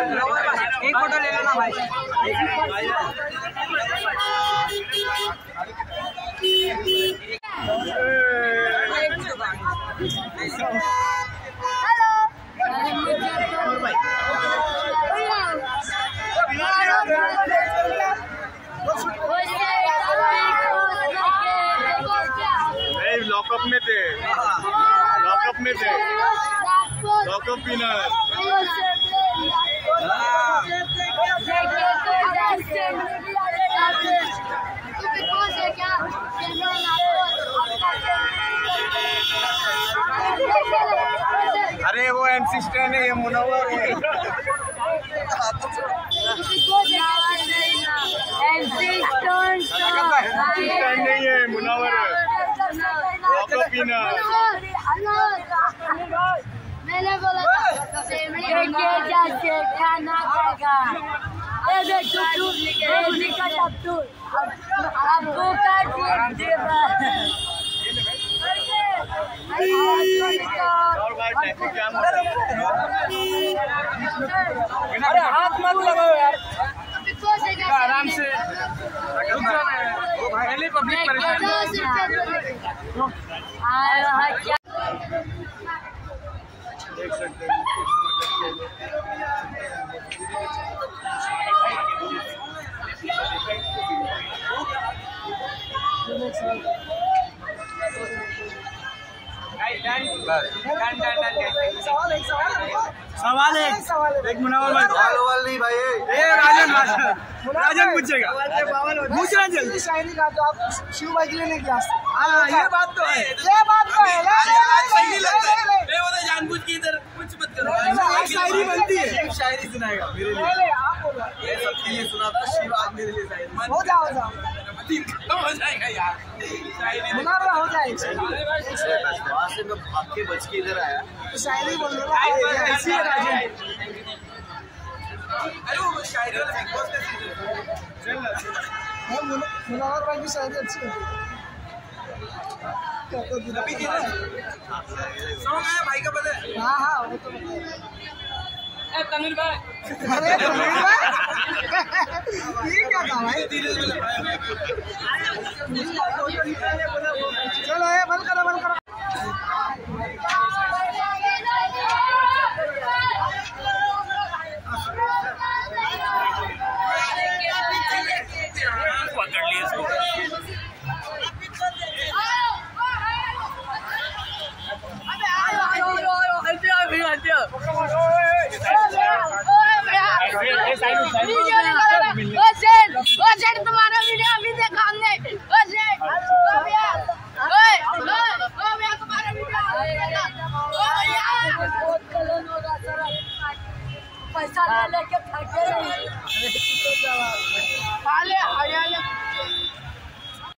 एक फोटो ले लेना भाई। लॉकअप में थे, लॉकअप में थे, लॉकअप विनर। अरे वो MC स्टैंड है, ये मुनव्वर है। MC स्टैंड नहीं है, मुनव्वर है। मैंने बोला खाना खाएगा। अरे हाथ मत लगाओ यार, आराम से। पहले पब्लिक परेशान। देख सकते हैं। सवाल एक मुनव्वर भाई। सवाल नहीं भाई, राजन पूछेगा। पूछना जल्दी। शायरी का तो आप शिव भाई के लिए नहीं किया। हाँ ये बात तो है, ये बात तो है। जानबूझ के इधर कुछ मत करो। शायरी बनती है, शायरी सुनाएगा मेरे लिए। ये सबके लिए सुनाता शिव, आज मेरे लिए शायरी। हो जाओ हो जाएगा यार, मुनावरा हो जाएगा। वहाँ से मैं भाग के बच के इधर आया। शायरी बोल रहा ऐसी है राजन। अरे वो शायरी मुनावर भाई की शायरी अच्छी है। भाई का पता है। हाँ हाँ वो तो तमिल भाई। अरे तमिल भाई ये क्या था भाई? चलो ये बंद करो।